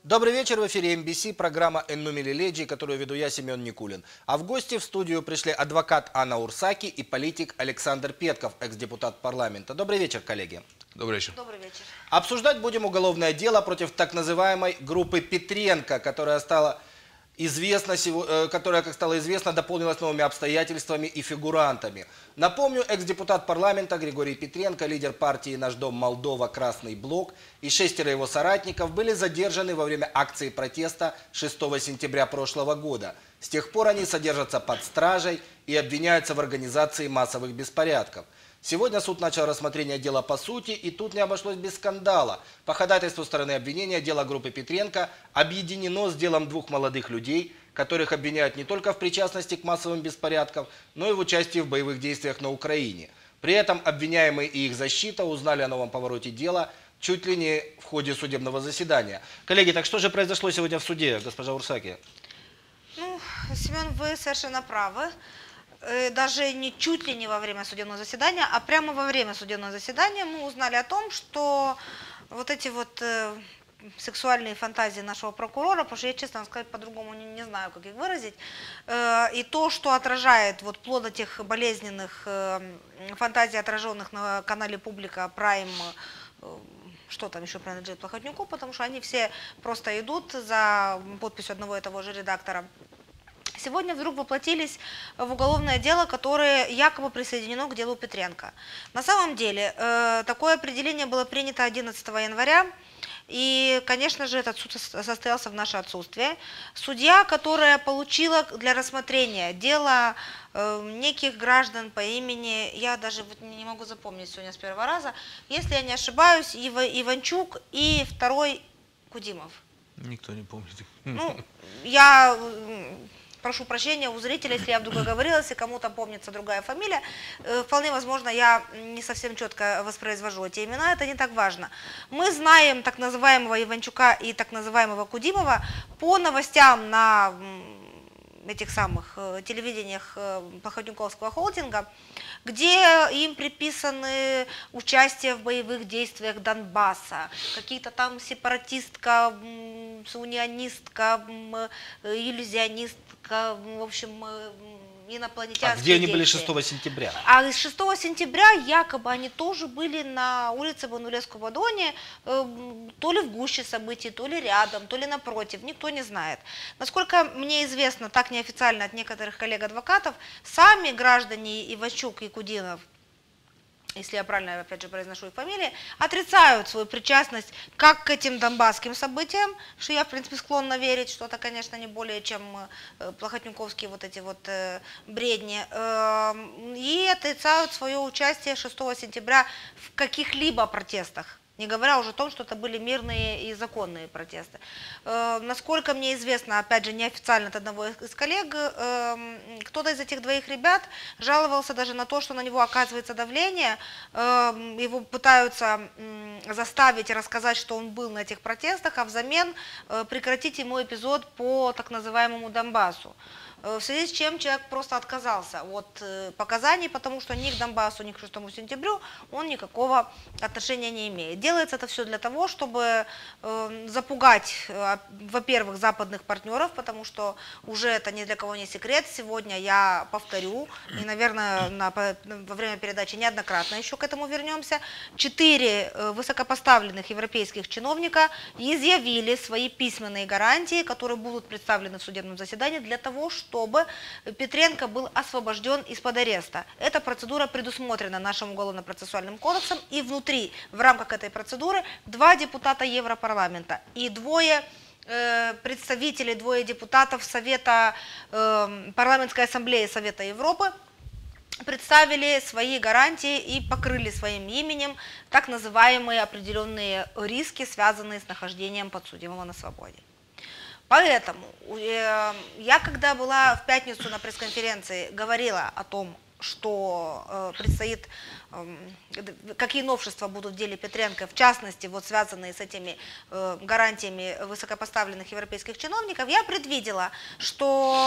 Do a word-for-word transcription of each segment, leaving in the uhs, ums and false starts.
Добрый вечер, в эфире эм би си, программа «Эннумили Леджи», которую веду я, Семен Никулин. А в гости в студию пришли адвокат Анна Урсаки и политик Александр Петков, экс-депутат парламента. Добрый вечер, коллеги. Добрый вечер. Добрый вечер. Обсуждать будем уголовное дело против так называемой группы Петренко, которая стала известно, которая, как стало известно, дополнилась новыми обстоятельствами и фигурантами. Напомню, экс-депутат парламента Григорий Петренко, лидер партии «Наш дом Молдова. Красный блок» и шестеро его соратников были задержаны во время акции протеста шестого сентября прошлого года. С тех пор они содержатся под стражей и обвиняются в организации массовых беспорядков. Сегодня суд начал рассмотрение дела по сути, и тут не обошлось без скандала. По ходатайству стороны обвинения дело группы Петренко объединено с делом двух молодых людей, которых обвиняют не только в причастности к массовым беспорядкам, но и в участии в боевых действиях на Украине. При этом обвиняемые и их защита узнали о новом повороте дела чуть ли не в ходе судебного заседания. Коллеги, так что же произошло сегодня в суде, госпожа Урсаки? Ну, Семен, вы совершенно правы. Даже не чуть ли не во время судебного заседания, а прямо во время судебного заседания мы узнали о том, что вот эти вот э, сексуальные фантазии нашего прокурора, потому что я, честно сказать, по-другому не, не знаю, как их выразить, э, и то, что отражает вот плод этих болезненных э, фантазий, отраженных на канале Публика Прайм, э, что там еще принадлежит Плохотнюку, потому что они все просто идут за подписью одного и того же редактора. Сегодня вдруг воплотились в уголовное дело, которое якобы присоединено к делу Петренко. На самом деле, э, такое определение было принято одиннадцатого января, и, конечно же, этот суд состоялся в наше отсутствие. Судья, которая получила для рассмотрения дело э, неких граждан по имени, я даже вот не могу запомнить сегодня с первого раза, если я не ошибаюсь, Ив, Иванчук и второй Кудимов. Никто не помнит. Ну, я... Прошу прощения у зрителей, если я вдруг оговорилась, и кому-то помнится другая фамилия. Вполне возможно, я не совсем четко воспроизвожу эти имена, это не так важно. Мы знаем так называемого Иванчука и так называемого Кудимова по новостям на этих самых телевидениях Плохотнюковского холдинга, где им приписаны участие в боевых действиях Донбасса, какие-то там сепаратистка, сунионистка, иллюзионистка, в общем, инопланетянские А где они действия. были шестого сентября? А шестого сентября якобы они тоже были на улице Банулевского Доне, э, то ли в гуще событий, то ли рядом, то ли напротив, никто не знает. Насколько мне известно, так неофициально от некоторых коллег-адвокатов, сами граждане Иванчук и Кудинов, если я правильно, опять же, произношу их фамилии, отрицают свою причастность как к этим донбасским событиям, что я, в принципе, склонна верить, что это, конечно, не более чем плохотнюковские вот эти вот бредни, и отрицают свое участие шестого сентября в каких-либо протестах. Не говоря уже о том, что это были мирные и законные протесты. Э, насколько мне известно, опять же, неофициально от одного из коллег, э, кто-то из этих двоих ребят жаловался даже на то, что на него оказывается давление, э, его пытаются э, заставить рассказать, что он был на этих протестах, а взамен э, прекратить ему эпизод по так называемому Донбассу. В связи с чем человек просто отказался от показаний, потому что ни к Донбассу, ни к шестому сентябрю он никакого отношения не имеет. Делается это все для того, чтобы э, запугать, э, во-первых, западных партнеров, потому что уже это ни для кого не секрет. Сегодня я повторю, и, наверное, на, во время передачи неоднократно еще к этому вернемся, четыре э, высокопоставленных европейских чиновника изъявили свои письменные гарантии, которые будут представлены в судебном заседании для того, чтобы чтобы Петренко был освобожден из-под ареста. Эта процедура предусмотрена нашим уголовно-процессуальным кодексом, и внутри, в рамках этой процедуры, два депутата Европарламента и двое э, представителей, двое депутатов Совета, э, Парламентской ассамблеи Совета Европы представили свои гарантии и покрыли своим именем так называемые определенные риски, связанные с нахождением подсудимого на свободе. Поэтому э, я, когда была в пятницу на пресс-конференции, говорила о том, что э, предстоит, э, какие новшества будут в деле Петренко, в частности, вот связанные с этими э, гарантиями высокопоставленных европейских чиновников, я предвидела, что э,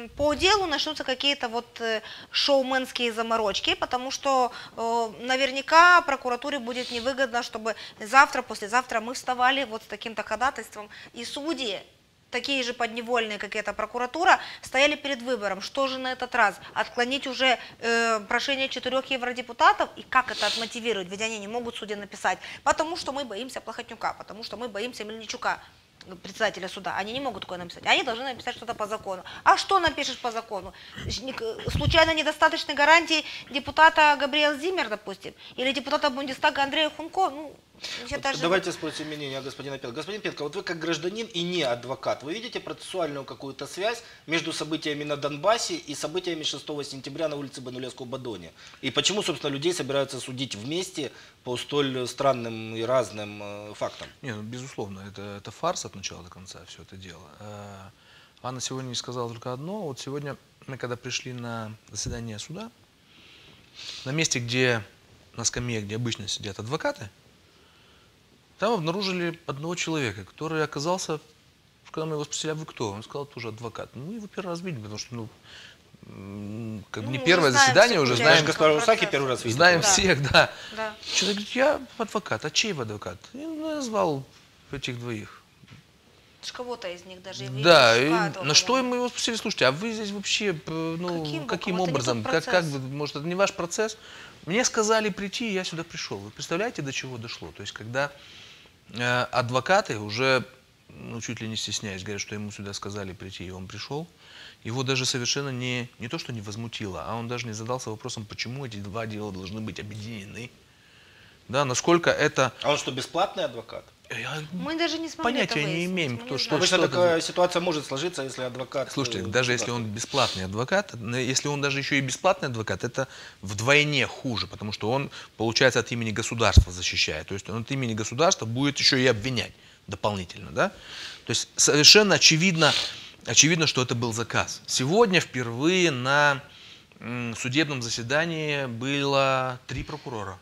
м, по делу начнутся какие-то вот э, шоуменские заморочки, потому что э, наверняка прокуратуре будет невыгодно, чтобы завтра, послезавтра мы вставали вот с таким-то ходатайством, и судьи, такие же подневольные, как эта прокуратура, стояли перед выбором, что же на этот раз, отклонить уже э, прошение четырех евродепутатов, и как это отмотивировать, ведь они не могут судье написать, потому что мы боимся Плохотнюка, потому что мы боимся Мельничука, председателя суда, они не могут такое написать, они должны написать что-то по закону. А что напишешь по закону? Случайно недостаточной гарантии депутата Габриэл Зиммер, допустим, или депутата Бундестага Андрея Хунко? Ну, Вот даже... давайте спросим мнение господина Петка. Господин Петка, вот вы как гражданин и не адвокат, вы видите процессуальную какую-то связь между событиями на Донбассе и событиями шестого сентября на улице Банулевского-Бадоне? И почему, собственно, людей собираются судить вместе по столь странным и разным э, фактам? Не, ну, безусловно, это, это фарс от начала до конца, все это дело. Э, Анна сегодня не сказала только одно. Вот сегодня мы, когда пришли на заседание суда, на месте, где на скамье, где обычно сидят адвокаты, там обнаружили одного человека, который оказался, когда мы его спросили, а вы кто? Он сказал, тоже адвокат. Ну, мы его первый раз видим, потому что, ну, м, как бы Ну, не мы первое знаем заседание, всех уже участников. знаем, Госпожа Русаки процесса. первый раз видите? знаем Да. всех, да. Да. Человек говорит, я адвокат. А чей вы адвокат? И назвал этих двоих. Ж кого-то из них даже. Да, Мельничука и этого, на что по-моему. мы его спросили, слушайте, а вы здесь вообще, п- ну, Каким каким, боком? Это не образом, тот как, как процесс. вы, может, это не ваш процесс? Мне сказали прийти, и я сюда пришел. Вы представляете, до чего дошло? То есть, когда э, адвокаты уже, ну, чуть ли не стесняясь, говорят, что ему сюда сказали прийти, и он пришел, его даже совершенно не, не то, что не возмутило, а он даже не задался вопросом, почему эти два дела должны быть объединены. Да, насколько это... А он что, бесплатный адвокат? Я Мы даже не смогли это понятия не выяснить, имеем, мы кто не что, знаем. Обычно что это такая ситуация может сложиться, если адвокат... Слушайте, э, даже если он государственный. бесплатный адвокат, но если он даже еще и бесплатный адвокат, это вдвойне хуже, потому что он, получается, от имени государства защищает. То есть он от имени государства будет еще и обвинять дополнительно. Да? То есть совершенно очевидно, очевидно, что это был заказ. Сегодня впервые на м, судебном заседании было три прокурора.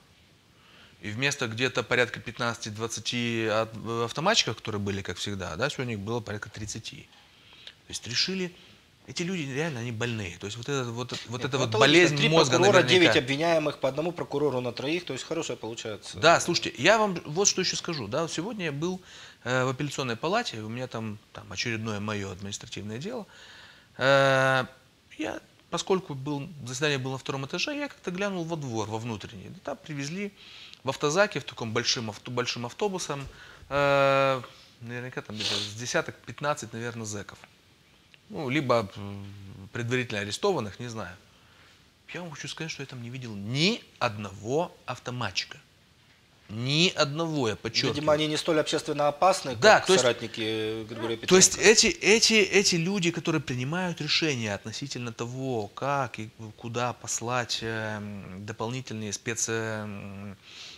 И вместо где-то порядка пятнадцати-двадцати автоматчиков, которые были, как всегда, да, сегодня их было порядка тридцати. То есть решили, эти люди реально, они больные. То есть вот, это, вот, вот Нет, эта ну, вот это болезнь логично. Три мозга прокурора, наверняка. девять обвиняемых, по одному прокурору на троих, то есть хорошая получается. Да, слушайте, я вам вот что еще скажу. Да, вот сегодня я был э, в апелляционной палате, у меня там, там очередное мое административное дело. Э, я, поскольку был, заседание было на втором этаже, я как-то глянул во двор, во внутренний. Да, там привезли в автозаке, в таком большим, авто, большим автобусом, э, наверняка там где-то с десяток, пятнадцать, наверное, зэков. Ну, либо предварительно арестованных, не знаю. Я вам хочу сказать, что я там не видел ни одного автоматчика. Ни одного, я подчеркиваю. Видимо, они не столь общественно опасны, Да, как то есть- соратники Григория Петренко. То есть эти, эти, эти люди, которые принимают решения относительно того, как и куда послать э, дополнительные спец, э,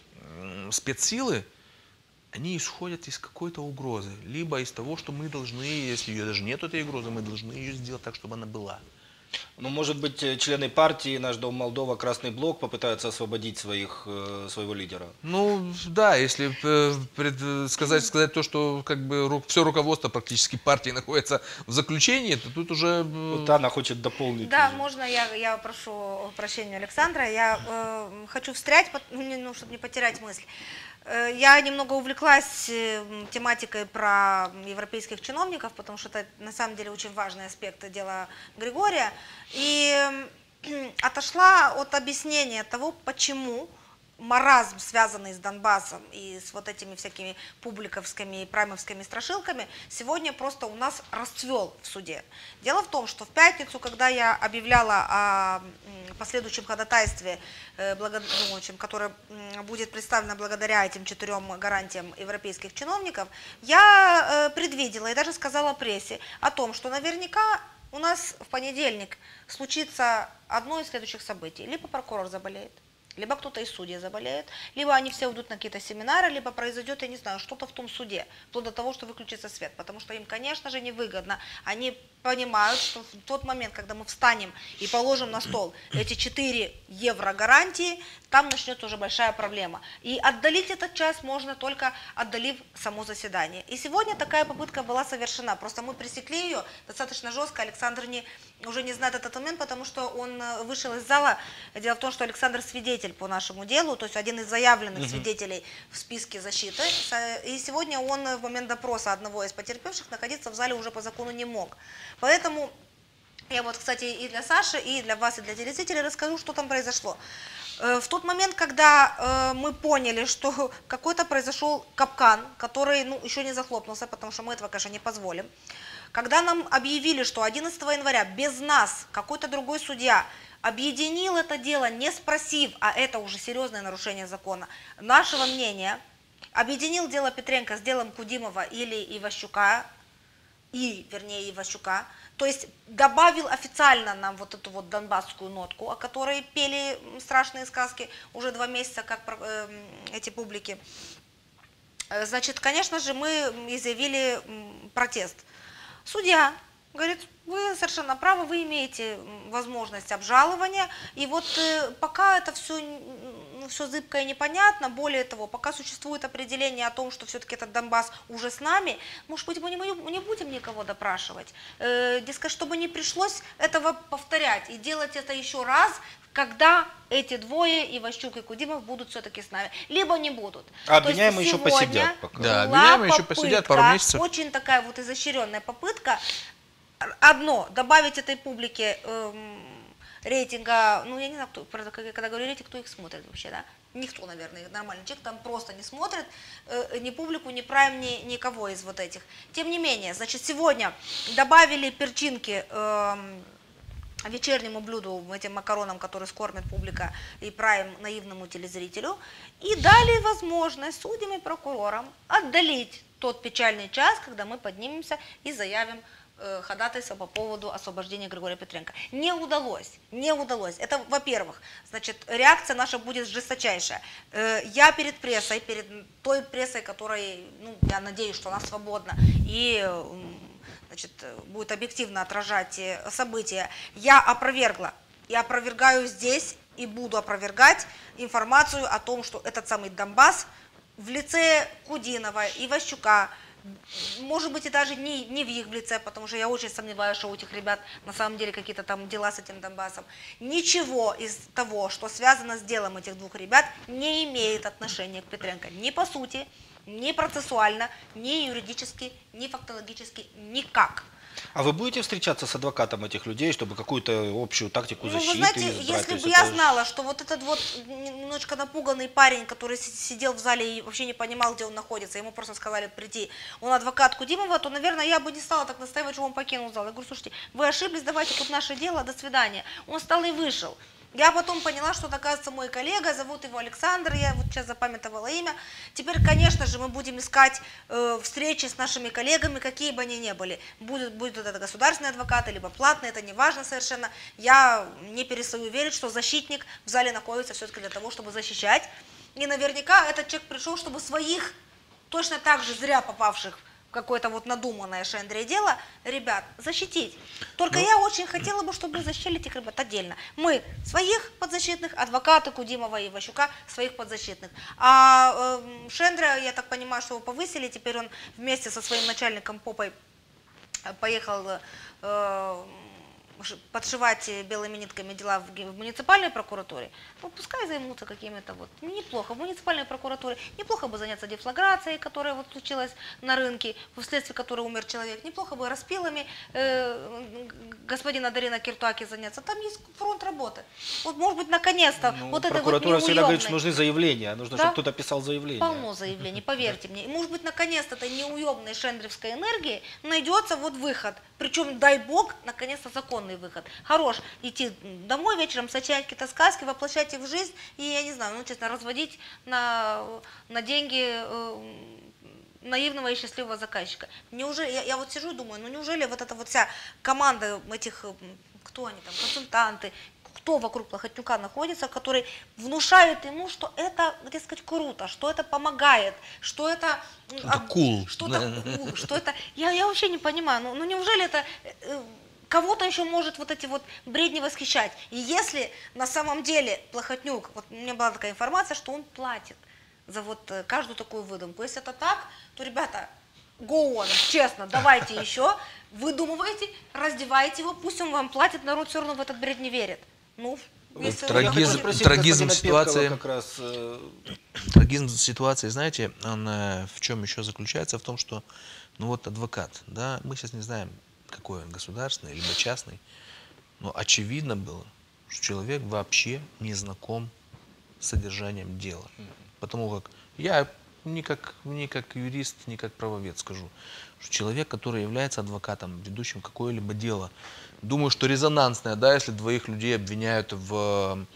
спецсилы, они исходят из какой-то угрозы. Либо из того, что мы должны, если ее даже нет, этой угрозы, мы должны ее сделать так, чтобы она была. Ну, может быть, э, члены партии «Наш дом Молдова», Красный блок попытаются освободить своих, э, своего лидера. Ну, да, если э, пред- сказать, сказать то, что как бы ру- все руководство практически партии находится в заключении, то тут уже... э, Вот Анна хочет дополнить. Да, уже. можно я, я прошу прощения Александра. Я э, хочу встрять, пот- ну, чтобы не потерять мысль. Э, Я немного увлеклась э, тематикой про европейских чиновников, потому что это на самом деле очень важный аспект дела Григория. И э, отошла от объяснения того, почему маразм, связанный с Донбассом и с вот этими всякими публиковскими и праймовскими страшилками, сегодня просто у нас расцвел в суде. Дело в том, что в пятницу, когда я объявляла о м, последующем ходатайстве, э, благо- ну, в общем, которое м, будет представлено благодаря этим четырем гарантиям европейских чиновников, я э, предвидела и даже сказала прессе о том, что наверняка у нас в понедельник случится одно из следующих событий. Либо прокурор заболеет, Либо кто-то из судей заболеет, либо они все уйдут на какие-то семинары, либо произойдет, я не знаю, что-то в том суде, вплоть до того, что выключится свет, потому что им, конечно же, невыгодно. Они понимают, что в тот момент, когда мы встанем и положим на стол эти четыре евро гарантии, там начнется уже большая проблема. И отдалить этот час можно только отдалив само заседание. И сегодня такая попытка была совершена, просто мы пресекли ее достаточно жестко. Александр не, уже не знает этот момент, потому что он вышел из зала. Дело в том, что Александр свидетель по нашему делу, то есть один из заявленных угу. свидетелей в списке защиты. И сегодня он в момент допроса одного из потерпевших находиться в зале уже по закону не мог. Поэтому я вот, кстати, и для Саши, и для вас, и для телезрителей расскажу, что там произошло. В тот момент, когда мы поняли, что какой-то произошел капкан, который ну, еще не захлопнулся, потому что мы этого, конечно, не позволим, когда нам объявили, что одиннадцатого января без нас какой-то другой судья объединил это дело, не спросив, а это уже серьезное нарушение закона, нашего мнения, объединил дело Петренко с делом Кудимова или Иващука, и, вернее, Иващука, то есть добавил официально нам вот эту вот донбасскую нотку, о которой пели страшные сказки уже два месяца, как э, эти публики. Значит, конечно же, мы изъявили протест. Судья говорит, вы совершенно правы, вы имеете возможность обжалования, и вот э, пока это все, ну, все зыбко и непонятно, более того, пока существует определение о том, что все-таки этот Донбасс уже с нами, может быть, мы не, мы не будем никого допрашивать, э, дескать, чтобы не пришлось этого повторять и делать это еще раз, когда эти двое, Иващук и Кудимов, будут все-таки с нами, либо не будут. А обвиняемые еще посидят пока. Да, обвиняемые еще посидят пару месяцев. Очень такая вот изощренная попытка. Одно, добавить этой публике эм, рейтинга, ну я не знаю, кто, когда говорю рейтинг, кто их смотрит вообще, да? Никто, наверное, нормальный человек там просто не смотрит, э, ни публику, ни прайм, ни никого из вот этих. Тем не менее, значит, сегодня добавили перчинки э, вечернему блюду, этим макаронам, которые скормит публика и прайм наивному телезрителю, и дали возможность судьям и прокурорам отдалить тот печальный час, когда мы поднимемся и заявим ходатайство по поводу освобождения Григория Петренко. Не удалось, не удалось. Это, во-первых, значит, реакция наша будет жесточайшая. Я перед прессой, перед той прессой, которой, ну, я надеюсь, что она свободна и, значит, будет объективно отражать события, я опровергла и опровергаю здесь и буду опровергать информацию о том, что этот самый Донбасс в лице Кудинова, Иващука, может быть, и даже не, не в их лице, потому что я очень сомневаюсь, что у этих ребят на самом деле какие-то там дела с этим Донбассом. Ничего из того, что связано с делом этих двух ребят, не имеет отношения к Петренко. Ни по сути, ни процессуально, ни юридически, ни фактологически, никак. А вы будете встречаться с адвокатом этих людей, чтобы какую-то общую тактику защиты? Ну, вы знаете, если бы я знала, что вот этот вот немножечко напуганный парень, который сидел в зале и вообще не понимал, где он находится, ему просто сказали прийти, он адвокат Кудимова, то, наверное, я бы не стала так настаивать, что он покинул зал. Я говорю, слушайте, вы ошиблись, давайте тут наше дело, до свидания. Он встал и вышел. Я потом поняла, что, оказывается, мой коллега, зовут его Александр, я вот сейчас запамятовала имя. Теперь, конечно же, мы будем искать э, встречи с нашими коллегами, какие бы они ни были. Будет, будет это государственный адвокат, либо платный, это не важно совершенно. Я не перестаю верить, что защитник в зале находится все-таки для того, чтобы защищать. И наверняка этот человек пришел, чтобы своих, точно так же зря попавших какое-то вот надуманное Шендре дело, ребят, защитить. Только ну, я очень хотела бы, чтобы вы защитили этих ребят отдельно. Мы своих подзащитных, адвокаты Кудимова и Иващука своих подзащитных. А э, Шендре, я так понимаю, что его повысили, теперь он вместе со своим начальником Попой поехал э, подшивать белыми нитками дела в, в муниципальной прокуратуре, ну, пускай займутся какими-то вот, неплохо, в муниципальной прокуратуре, неплохо бы заняться дефлаграцией, которая вот случилась на рынке, вследствие которой умер человек, неплохо бы распилами э, господина Дарина Киртуаки заняться, там есть фронт работы. Вот, может быть, наконец-то, ну, вот это вот прокуратура всегда говорит, что нужны заявления, нужно, да? Чтобы кто-то писал заявление. Полно заявлений, поверьте мне. И, может быть, наконец-то этой неуемной шендревской энергии найдется вот выход, причем, дай бог, наконец-то законный выход. Хорош идти домой вечером, сочинять какие-то сказки, воплощать их в жизнь и, я не знаю, ну, честно, разводить на, на деньги э, наивного и счастливого заказчика. Неужели, я, я вот сижу и думаю, ну неужели вот эта вот вся команда этих, кто они там, консультанты, кто вокруг Плохотнюка находится, который внушает ему, что это, так сказать, круто, что это помогает, что это... Это cool. Что это cool, что это... Я, я вообще не понимаю, ну, ну неужели это... э, Кого-то еще может вот эти вот бредни восхищать. И если на самом деле Плохотнюк, вот у меня была такая информация, что он платит за вот э, каждую такую выдумку. Если это так, то, ребята, go on, честно, давайте еще, выдумывайте, раздевайте его, пусть он вам платит, народ все равно в этот бред не верит. Ну, если трагизм- Я хочу спросить трагизм господина Певкова ситуации. как раз, э, Трагизм ситуации, знаете, он э, в чем еще заключается? В том, что, ну вот адвокат, да, мы сейчас не знаем, какой он, государственный либо частный, но очевидно было, что человек вообще не знаком с содержанием дела. Потому как я не как, не как юрист, не как правовед скажу, что человек, который является адвокатом, ведущим какое-либо дело, думаю, что резонансное, да, если двоих людей обвиняют в,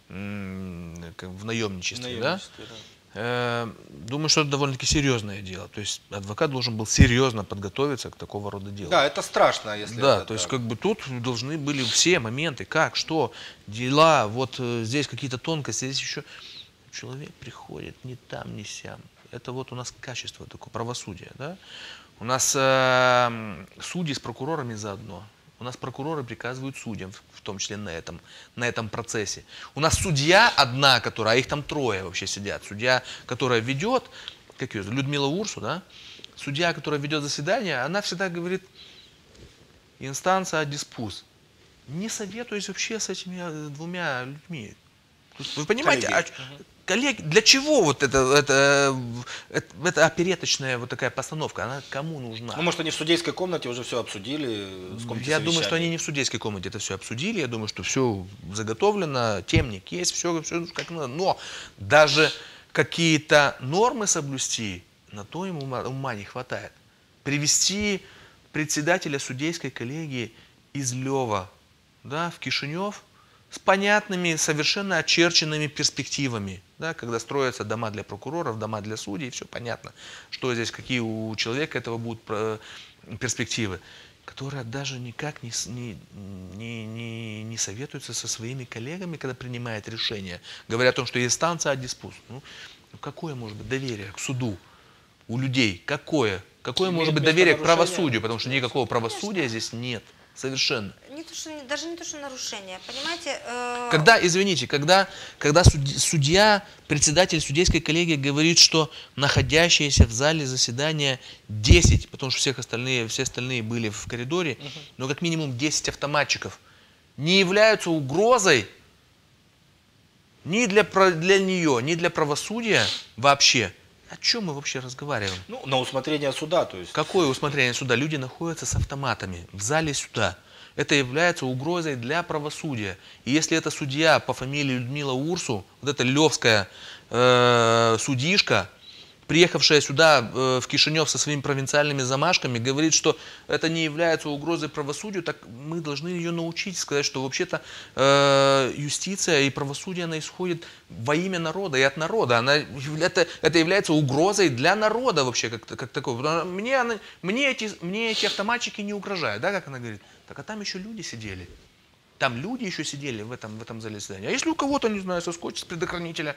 м, как в наемничестве, наемничестве, да? да. Э, Думаю, что это довольно-таки серьезное дело. То есть адвокат должен был серьезно подготовиться к такого рода делу. Да, это страшно, если Да, это то есть так. как бы тут должны были все моменты, как, что, дела, вот э, здесь какие-то тонкости, здесь еще человек приходит ни там, ни сям. Это вот у нас качество такое, правосудие, да? У нас э, судьи с прокурорами заодно. У нас прокуроры приказывают судьям, в том числе на этом, на этом процессе. У нас судья одна, которая, а их там трое вообще сидят. Судья, которая ведет, как ее, Людмила Урсу, да? Судья, которая ведет заседание, она всегда говорит, инстанция диспус. Не советуюсь вообще с этими двумя людьми. То есть вы понимаете, Коллеги. а, коллеги, для чего вот это, это, это, это опереточная вот такая постановка, она кому нужна? Ну, может, они в судейской комнате уже все обсудили? с комнаты Я думаю, что совещаний? они не в судейской комнате это все обсудили, я думаю, что все заготовлено, темник есть, все, все как надо. Но даже какие-то нормы соблюсти, на то ему ума, ума не хватает. Привести председателя судейской коллегии из Лёва, да, в Кишинев с понятными, совершенно очерченными перспективами. Да, когда строятся дома для прокуроров, дома для судей, все понятно, что здесь, какие у человека этого будут перспективы, которые даже никак не, не, не, не, не советуются со своими коллегами, когда принимает решение. Говорят о том, что есть станция диспус. Ну, какое может быть доверие к суду у людей? Какое? Какое Имеет может быть место доверие к нарушение? правосудию? Потому что никакого правосудия здесь нет. Совершенно. Не то, что, даже не то, что нарушение, понимаете? э, Когда, извините, когда, когда суд- судья, председатель судейской коллегии говорит, что находящиеся в зале заседания десять, потому что всех остальные, все остальные были в коридоре, но как минимум десять автоматчиков, не являются угрозой ни для, про- для нее, ни для правосудия вообще. О чем мы вообще разговариваем? Ну, на усмотрение суда, то есть. Какое усмотрение суда? Люди находятся с автоматами в зале суда. Это является угрозой для правосудия. И если это судья по фамилии Людмила Урсу, вот эта левская э, судишка, приехавшая сюда э, в Кишинев со своими провинциальными замашками, говорит, что это не является угрозой правосудию, так мы должны ее научить сказать, что вообще-то э, юстиция и правосудие, она исходит во имя народа и от народа. Она, это, это является угрозой для народа вообще, как, как такой. Потому что Мне, она, мне, эти, мне эти автоматчики не угрожают, да, как она говорит. Так а там еще люди сидели. Там люди еще сидели в этом, в этом зале заседания. А если у кого-то, не знаю, соскочит с предохранителя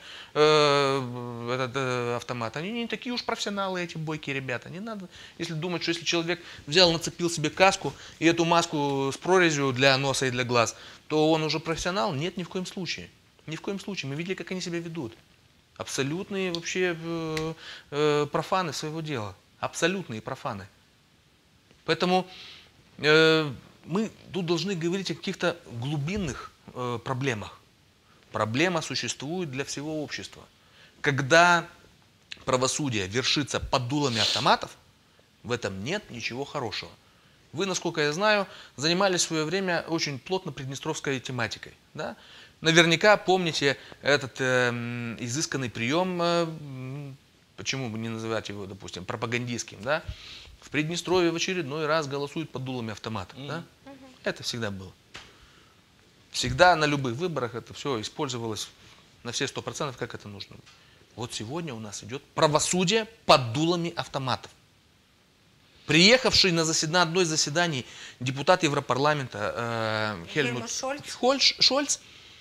э, этот э, автомат, они не такие уж профессионалы, эти бойкие ребята. Не надо, если думать, что если человек взял, нацепил себе каску и эту маску с прорезью для носа и для глаз, то он уже профессионал? Нет, ни в коем случае. Ни в коем случае. Мы видели, как они себя ведут. Абсолютные вообще э, э, профаны своего дела. Абсолютные профаны. Поэтому... Э, мы тут должны говорить о каких-то глубинных э, проблемах. Проблема существует для всего общества. Когда правосудие вершится под дулами автоматов, в этом нет ничего хорошего. Вы, насколько я знаю, занимались в свое время очень плотно приднестровской тематикой. Да? Наверняка помните этот э, изысканный прием, э, почему бы не называть его, допустим, пропагандистским, да? В Приднестровье в очередной раз голосуют под дулами автоматов. Mm-hmm. Да? Mm-hmm. Это всегда было. Всегда на любых выборах это все использовалось на все сто процентов, как это нужно. Вот сегодня у нас идет правосудие под дулами автоматов. Приехавший на, засед... на одно из заседаний депутат Европарламента э, Хельмут Шольц. Хольш... Шольц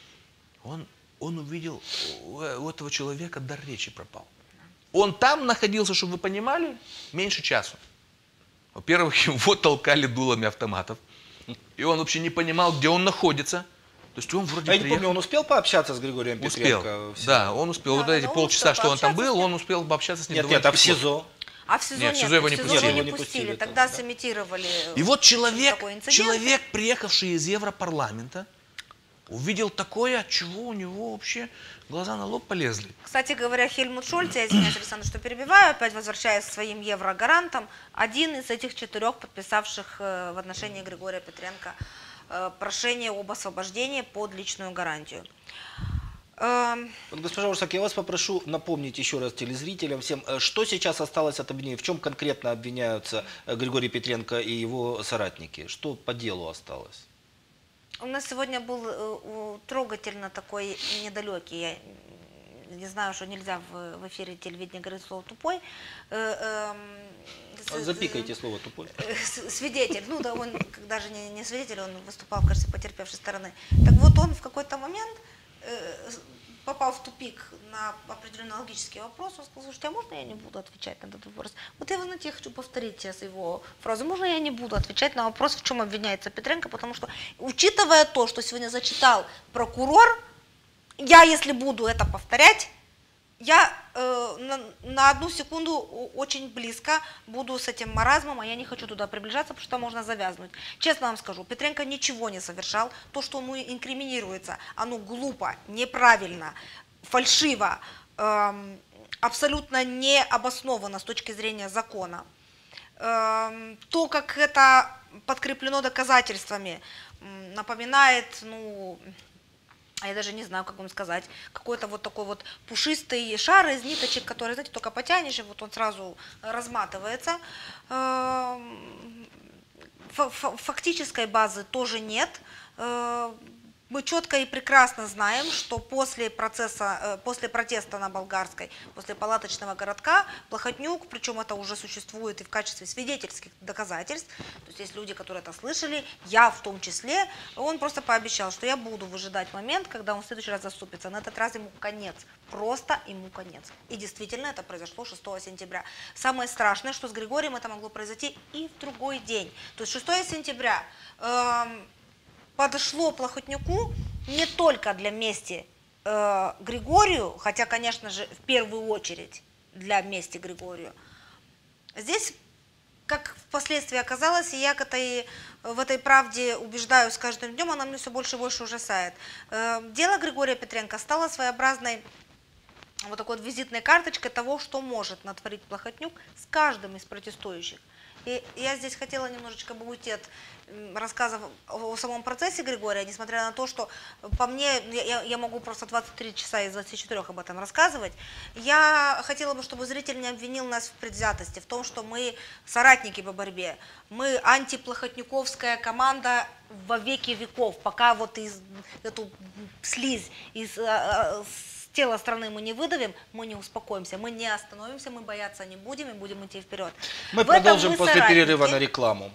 он, он увидел, у у этого человека дар речи пропал. Он там находился, чтобы вы понимали, меньше часу. Во-первых, его толкали дулами автоматов, и он вообще не понимал, где он находится. То есть он вроде А я не приехал. помню, он успел пообщаться с Григорием Успел, Петренко? в СИЗО? да, он успел. Да, вот да, эти он полчаса, успел что он там пообщаться был, с ним. он успел пообщаться с ним Нет, довольно нет, а в плотно. СИЗО? А в СИЗО Нет, в нет, СИЗО его не в СИЗО пустили. его Его не не пустили. пустили, Тогда да. сымитировали И вот человек, такой инцидент. человек, приехавший из Европарламента, увидел такое, от чего у него вообще глаза на лоб полезли. Кстати говоря, Хельмут Шольц, я извиняюсь, Александр, что перебиваю, опять возвращаясь к своим еврогарантам, один из этих четырех подписавших э, в отношении Григория Петренко э, прошение об освобождении под личную гарантию. Эм, Вот, госпожа Урсак, я вас попрошу напомнить еще раз телезрителям всем, э, что сейчас осталось от обвинения, в чем конкретно обвиняются э, Григорий Петренко и его соратники, что по делу осталось? У нас сегодня был э, у- трогательно такой недалекий, я не знаю, что нельзя в, в эфире телевидения говорить слово «тупой». Э, эм, с- Запикайте слово «тупой». э, с- свидетель, ну да, он даже не, не свидетель, он выступал в качестве потерпевшей стороны. Так вот он в какой-то момент э, с- попал в тупик на определенный логический вопрос, он сказал: слушайте, а можно я не буду отвечать на этот вопрос? Вот я, вы знаете, я хочу повторить сейчас его фразу. Можно я не буду отвечать на вопрос, в чем обвиняется Петренко, потому что, учитывая то, что сегодня зачитал прокурор, я, если буду это повторять, я э, на, на одну секунду о- очень близко буду с этим маразмом, а я не хочу туда приближаться, потому что можно завязнуть. Честно вам скажу, Петренко ничего не совершал. То, что ему инкриминируется, оно глупо, неправильно, фальшиво, эм, абсолютно не обосновано с точки зрения закона. Эм, то, как это подкреплено доказательствами, м, напоминает, ну... а я даже не знаю, как вам сказать, какой-то вот такой вот пушистый шар из ниточек, который, знаете, только потянешь, и вот он сразу разматывается. Эм, фа- фа- Фактической базы тоже нет. Э, Мы четко и прекрасно знаем, что после процесса, э, после протеста на Болгарской, после палаточного городка, Плохотнюк, причем это уже существует и в качестве свидетельских доказательств, то есть есть люди, которые это слышали, я в том числе, он просто пообещал, что я буду выжидать момент, когда он в следующий раз заступится. На этот раз ему конец, просто ему конец. И действительно это произошло шестого сентября. Самое страшное, что с Григорием это могло произойти и в другой день. То есть шестого сентября эм, подошло Плохотнюку не только для мести э, Григорию, хотя, конечно же, в первую очередь для мести Григорию. Здесь, как впоследствии оказалось, и я к этой, в этой правде убеждаюсь с каждым днем, она мне все больше и больше ужасает. Э, дело Григория Петренко стало своеобразной вот такой вот визитной карточкой того, что может натворить Плохотнюк с каждым из протестующих. И я здесь хотела немножечко бы уйти от м, рассказов о, о самом процессе Григория, несмотря на то, что по мне, я, я могу просто двадцать три часа из двадцати четырёх об этом рассказывать. Я хотела бы, чтобы зритель не обвинил нас в предвзятости, в том, что мы соратники по борьбе, мы антиплохотнюковская команда во веки веков, пока вот из, эту слизь из э, с тела страны мы не выдавим, мы не успокоимся, мы не остановимся, мы бояться не будем и будем идти вперед. Мы В этом продолжим мы после соратники. перерыва на рекламу.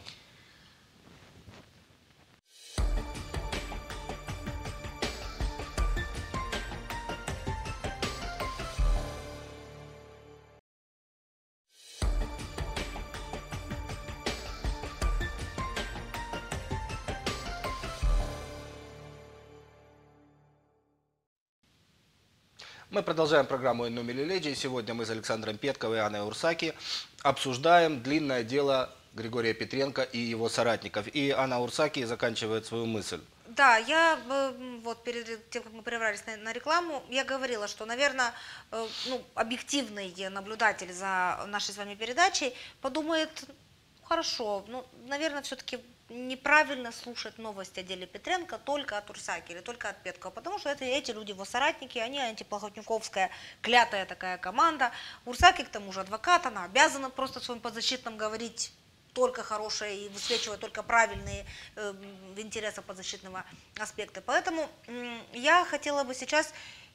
Мы продолжаем программу «In Numine Legii». Сегодня мы с Александром Петковым и Анной Урсаки обсуждаем длинное дело Григория Петренко и его соратников. И Анна Урсаки заканчивает свою мысль. Да, я э, вот перед тем, как мы прервались на, на рекламу, я говорила, что, наверное, э, ну, объективный наблюдатель за нашей с вами передачей подумает: хорошо, ну, наверное, все-таки неправильно слушать новости о деле Петренко только от Урсаки или только от Петкова, потому что это, эти люди его соратники, они антиплохотнюковская клятая такая команда. Урсаки, к тому же, адвокат, она обязана просто в своем подзащитном говорить только хорошее и высвечивать только правильные э, в интересах подзащитного аспекта. Поэтому э, я хотела бы сейчас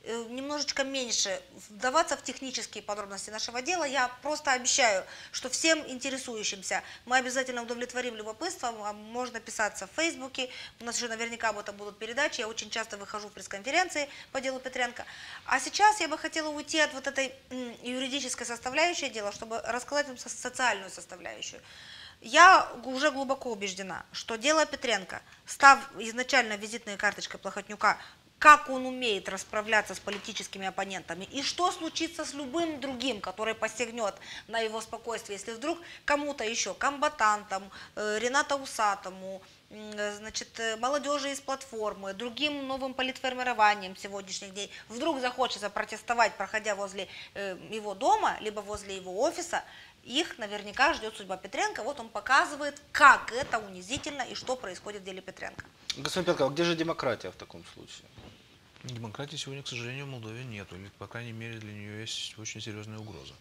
э, немножечко меньше вдаваться в технические подробности нашего дела. Я просто обещаю, что всем интересующимся мы обязательно удовлетворим любопытство. Можно писаться в Фейсбуке, у нас еще наверняка об этом будут передачи. Я очень часто выхожу в пресс-конференции по делу Петренко. А сейчас я бы хотела уйти от вот этой юридической составляющей дела, чтобы рассказать вам социальную составляющую. Я уже глубоко убеждена, что дело Петренко, став изначально визитной карточкой Плохотнюка, как он умеет расправляться с политическими оппонентами и что случится с любым другим, который посягнет на его спокойствие, если вдруг кому-то еще, комбатантам, Рената Усатому, значит, молодежи из платформы, другим новым политформированием сегодняшних дней вдруг захочется протестовать, проходя возле его дома, либо возле его офиса, их наверняка ждет судьба Петренко. Вот он показывает, как это унизительно и что происходит в деле Петренко. Господин Петков, а где же демократия в таком случае? Демократии сегодня, к сожалению, в Молдове нет. Или, по крайней мере, для нее есть очень серьезная угроза.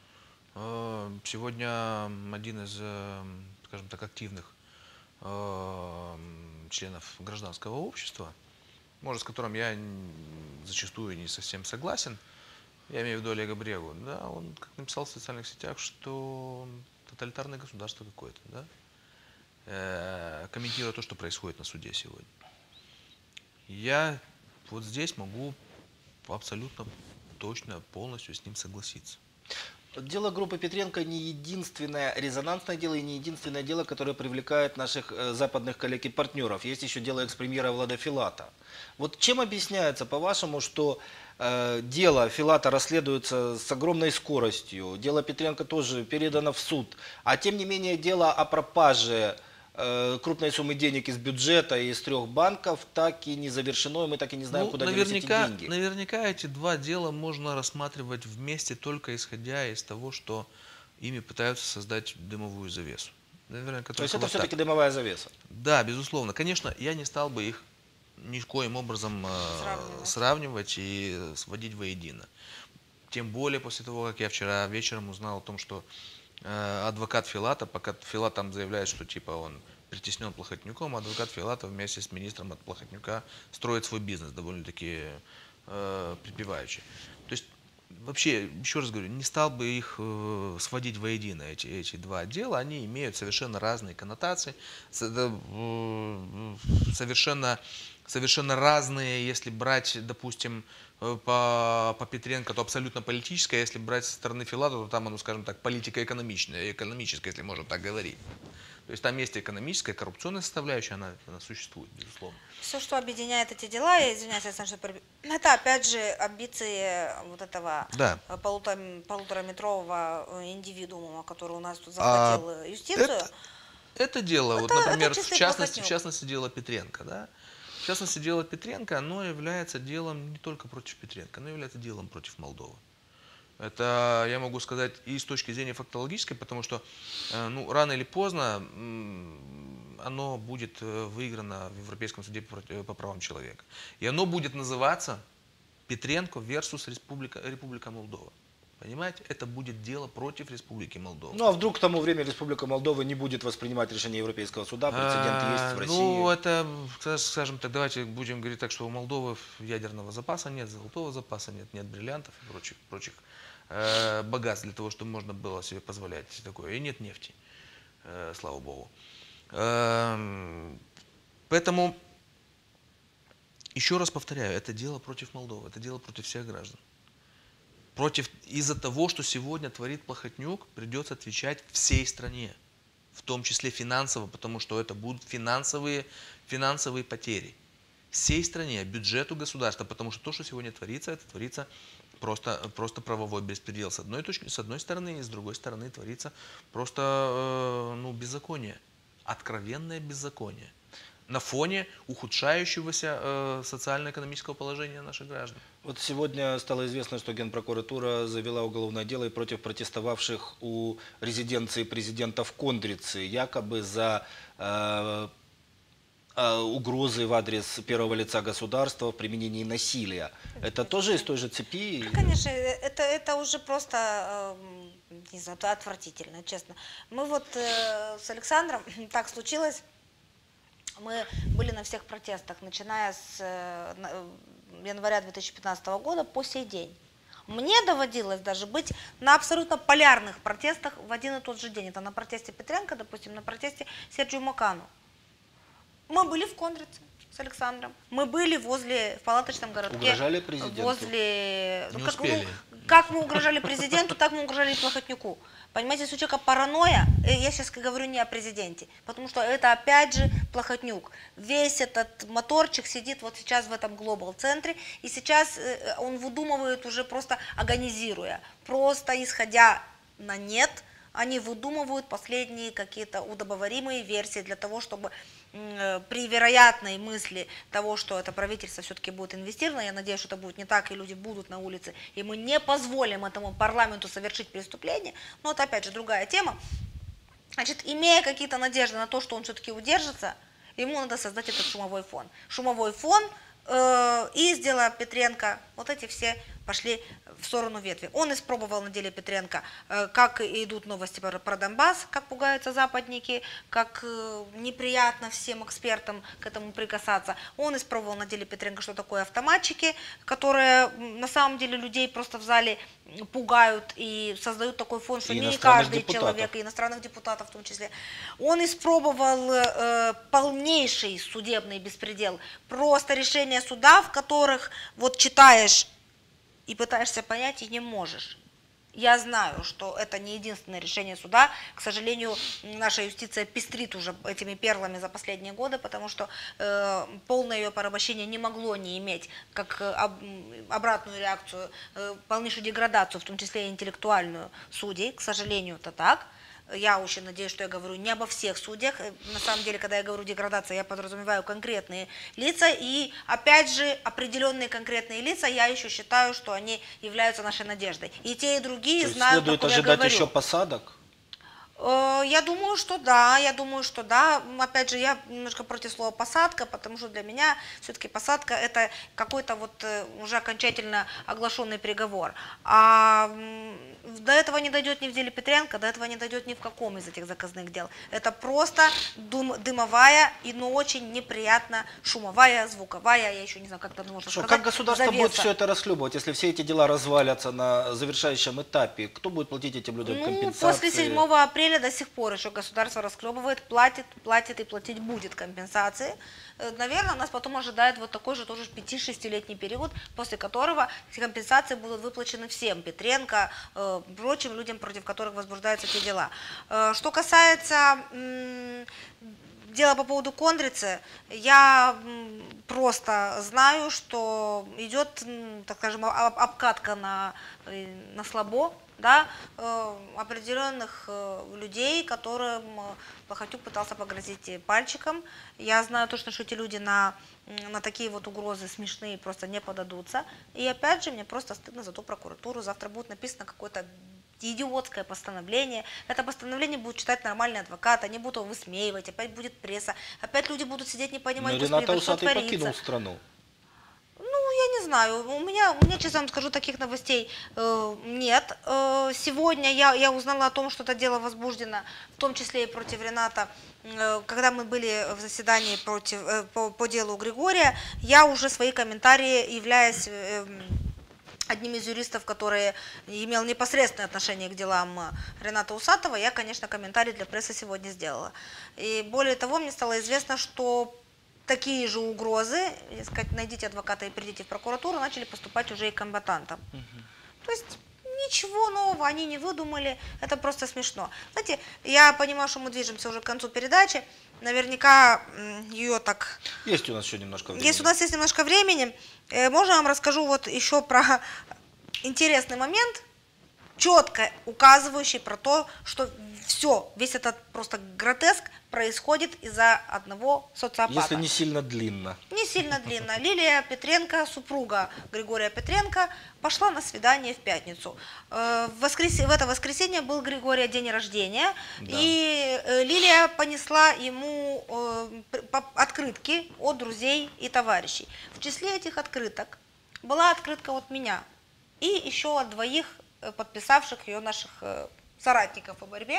Сегодня один из, скажем так, активных членов гражданского общества, может, с которым я зачастую не совсем согласен, я имею в виду Олега Брегу, да, он как написал в социальных сетях, что тоталитарное государство какое-то, да, э, комментируя то, что происходит на суде сегодня. Я вот здесь могу абсолютно точно, полностью с ним согласиться. Дело группы Петренко не единственное резонансное дело и не единственное дело, которое привлекает наших э, западных коллег и партнеров. Есть еще дело экс-премьера Влада Филата. Вот чем объясняется, по-вашему, что э, дело Филата расследуется с огромной скоростью, дело Петренко тоже передано в суд, а тем не менее дело о пропаже э, крупной суммы денег из бюджета и из трех банков так и не завершено, и мы так и не знаем, ну, куда наверняка, делись эти деньги? Наверняка эти два дела можно рассматривать вместе, только исходя из того, что ими пытаются создать дымовую завесу. Наверняка, То есть вот это все-таки дымовая завеса? Да, безусловно. Конечно, я не стал бы их никоим образом Сравнивать. сравнивать и сводить воедино. Тем более после того, как я вчера вечером узнал о том, что э, адвокат Филата, пока Филат там заявляет, что типа он притеснен Плохотнюком, адвокат Филата вместе с министром от Плохотнюка строит свой бизнес, довольно-таки э, припеваючи. То есть вообще, еще раз говорю, не стал бы их э, сводить воедино, эти, эти два дела. Они имеют совершенно разные коннотации, совершенно, совершенно разные, если брать, допустим, по, по Петренко, то абсолютно политическое, если брать со стороны Филата, то там оно, скажем так, политико-экономичное, экономическое, если можно так говорить. То есть там есть экономическая, коррупционная составляющая, она, она существует, безусловно. Все, что объединяет эти дела, я извиняюсь, Александр, что перебью, это опять же амбиции вот этого Да. полутора, полутораметрового индивидуума, который у нас тут захватил А юстицию. Это, это дело, Это- вот, это например, в чистый частности, в Плохотнюк. частности, дело Петренко. Да? В частности, дело Петренко, оно является делом не только против Петренко, оно является делом против Молдовы. Это, я могу сказать, и с точки зрения фактологической, потому что ну, рано или поздно оно будет выиграно в Европейском суде по правам человека. И оно будет называться Петренко versus Республика, Республика Молдова. Понимаете? Это будет дело против Республики Молдова. Ну а вдруг к тому времени Республика Молдова не будет воспринимать решение Европейского суда, прецедент А, есть в России? Ну, это, скажем так, давайте будем говорить так, что у Молдовы ядерного запаса нет, золотого запаса нет, нет бриллиантов и прочих, прочих э, богатств для того, чтобы можно было себе позволять такое. И нет нефти, э, слава богу. Э, поэтому, еще раз повторяю, это дело против Молдовы, это дело против всех граждан. Против, из-за того, что сегодня творит Плохотнюк, придется отвечать всей стране, в том числе финансово, потому что это будут финансовые, финансовые потери. Всей стране, бюджету государства, потому что то, что сегодня творится, это творится просто, просто правовой беспредел с одной точки, с одной стороны, и с другой стороны творится просто э, ну, беззаконие, откровенное беззаконие на фоне ухудшающегося э, социально-экономического положения наших граждан. Вот сегодня стало известно, что Генпрокуратура завела уголовное дело и против протестовавших у резиденции президента в Кондрице, якобы за э, э, угрозы в адрес первого лица государства в применении насилия. Это тоже из той же цепи? Конечно, это, это уже просто, э, не знаю, это отвратительно, честно. Мы вот э, с Александром, так случилось, мы были на всех протестах, начиная с января две тысячи пятнадцатого года по сей день. Мне доводилось даже быть на абсолютно полярных протестах в один и тот же день. Это на протесте Петренко, допустим, на протесте Серджио Макану. Мы были в Кондрице с Александром. Мы были возле, в палаточном городке. Угрожали президенту? Возле... Не ну, как, успели. ну, как мы угрожали президенту, так мы угрожали и Плохотнюку. Понимаете, если у человека паранойя, я сейчас говорю не о президенте, потому что это опять же Плохотнюк. Весь этот моторчик сидит вот сейчас в этом глобал-центре, и сейчас он выдумывает уже просто агонизируя, просто исходя на нет, они выдумывают последние какие-то удобоваримые версии для того, чтобы при вероятной мысли того, что это правительство все-таки будет инвестировано, я надеюсь, что это будет не так, и люди будут на улице, и мы не позволим этому парламенту совершить преступление, но это опять же другая тема. Значит, имея какие-то надежды на то, что он все-таки удержится, ему надо создать этот шумовой фон. Шумовой фон э, и сделая Петренко, вот эти все пошли в сторону ветви. Он испробовал на деле Петренко, э, как идут новости про, про Донбасс, как пугаются западники, как э, неприятно всем экспертам к этому прикасаться. Он испробовал на деле Петренко, что такое автоматчики, которые на самом деле людей просто в зале пугают и создают такой фон, что и не каждый депутатов. человек, и иностранных депутатов в том числе. Он испробовал э, полнейший судебный беспредел, просто решения суда, в которых вот читаешь и пытаешься понять, и не можешь. Я знаю, что это не единственное решение суда. К сожалению, наша юстиция пестрит уже этими перлами за последние годы, потому что э, полное ее порабощение не могло не иметь как э, об, обратную реакцию, э, полнейшую деградацию, в том числе и интеллектуальную судей. К сожалению, это так. Я очень надеюсь, что я говорю не обо всех судьях. На самом деле, когда я говорю деградация, я подразумеваю конкретные лица. И, опять же, определенные конкретные лица, я еще считаю, что они являются нашей надеждой. И те, и другие То есть знают, следует о ком я ожидать говорю. еще посадок? Я думаю, что да, я думаю, что да. Опять же, я немножко против слова посадка, потому что для меня все-таки посадка это какой-то вот уже окончательно оглашенный приговор. А до этого не дойдет ни в деле Петренко, до этого не дойдет ни в каком из этих заказных дел. Это просто дым, дымовая и ну, очень неприятно шумовая, звуковая, я еще не знаю, как это можно Что, сказать. как государство завеса. будет все это расхлебывать, если все эти дела развалятся на завершающем этапе? Кто будет платить этим людям Ну, компенсации? после седьмого апреля до сих пор еще государство расхлебывает, платит, платит и платить будет компенсации. Наверное, нас потом ожидает вот такой же тоже пяти-шестилетний период, после которого компенсации будут выплачены всем, Петренко, э, прочим людям, против которых возбуждаются те дела. Э, что касается м, дела по поводу Кондрицы, я м, просто знаю, что идет, м, так скажем, об, обкатка на, на слабо, да, э, определенных э, людей, которым Плохотнюк пытался погрозить пальчиком. Я знаю точно, что эти люди на, на такие вот угрозы смешные просто не подадутся. И опять же, мне просто стыдно за ту прокуратуру. Завтра будет написано какое-то идиотское постановление. Это постановление будут читать нормальные адвокаты, они будут его высмеивать, опять будет пресса, опять люди будут сидеть не понимать, Но Ренат господи, да что Усатый творится. покинул страну. Ну, я не знаю, у меня, у меня, честно вам скажу, таких новостей э, нет. Э, сегодня я, я узнала о том, что это дело возбуждено, в том числе и против Рената, э, когда мы были в заседании против, э, по, по делу Григория, я уже свои комментарии, являясь э, одним из юристов, который имел непосредственное отношение к делам Рената Усатого, я, конечно, комментарий для прессы сегодня сделала. И более того, мне стало известно, что такие же угрозы, сказать, найдите адвоката и придите в прокуратуру, начали поступать уже и к комбатантам. Угу. То есть ничего нового они не выдумали, это просто смешно. Знаете, я понимаю, что мы движемся уже к концу передачи, наверняка ее так... Есть у нас еще немножко времени. Если у нас есть немножко времени, можно я вам расскажу вот еще про интересный момент, четко указывающий про то, что все, весь этот просто гротеск происходит из-за одного социопата. Если не сильно длинно. Не сильно длинно. Лилия Петренко, супруга Григория Петренко, пошла на свидание в пятницу. В, воскрес... в это воскресенье был Григория день рождения, да. И Лилия понесла ему открытки от друзей и товарищей. В числе этих открыток была открытка от меня и еще от двоих подписавших ее наших соратников по борьбе.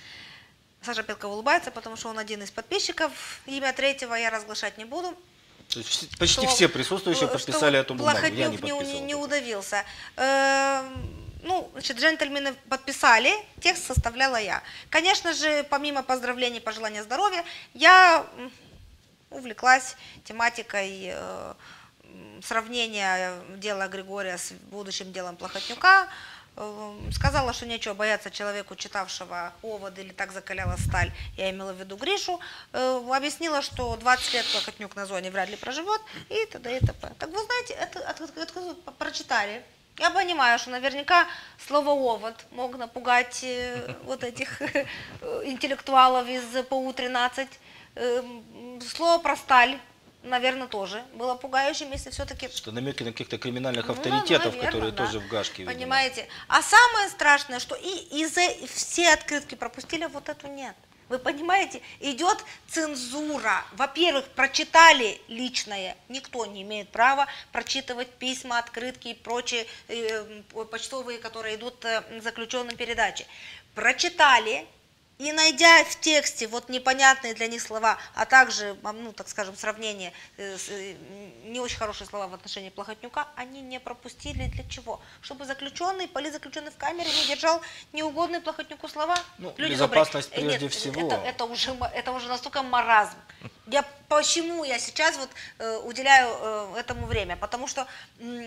Саша Петков улыбается, потому что он один из подписчиков. Имя третьего я разглашать не буду. То есть все- почти что- все присутствующие что подписали эту бумагу. Я не Плохотнюк не, подписывал. не, не удавился. Э, ну, значит, джентльмены подписали, текст составляла я. Конечно же, помимо поздравлений, пожелания здоровья, я м, увлеклась тематикой э, м, сравнения дела Григория с будущим делом Плохотнюка. Э, Сказала, что нечего бояться человеку, читавшего «Овод» или «Так закаляла сталь», я имела в виду Гришу. Э, Объяснила, что двадцать лет Плохотнюк на зоне вряд ли проживет, и т.д. и т.п. Так вы знаете, это, это, это, это прочитали. Я понимаю, что наверняка слово «овод» мог напугать э, вот этих э, интеллектуалов из ПУ тринадцать. Э, Слово про сталь, наверное, тоже было пугающим, если все-таки... Что намеки на каких-то криминальных Ну, авторитетов, наверное, которые да. тоже в Гашке, видимо. Понимаете? А самое страшное, что и из-за все открытки пропустили, а вот эту нет. Вы понимаете, идет цензура. Во-первых, прочитали личное. Никто не имеет права прочитывать письма, открытки и прочие э, почтовые, которые идут э, заключенным передаче. Прочитали. И найдя в тексте вот непонятные для них слова, а также, ну, так скажем, сравнение, э, с, э, не очень хорошие слова в отношении Плохотнюка, они не пропустили для чего? Чтобы заключенный, политзаключенный в камере не держал неугодные Плохотнюку слова? Ну, Люди безопасность добрые, э, прежде нет, всего. Это, это, уже, ма- это уже настолько маразм. Я, почему я сейчас вот, э, уделяю э, этому время? Потому что м,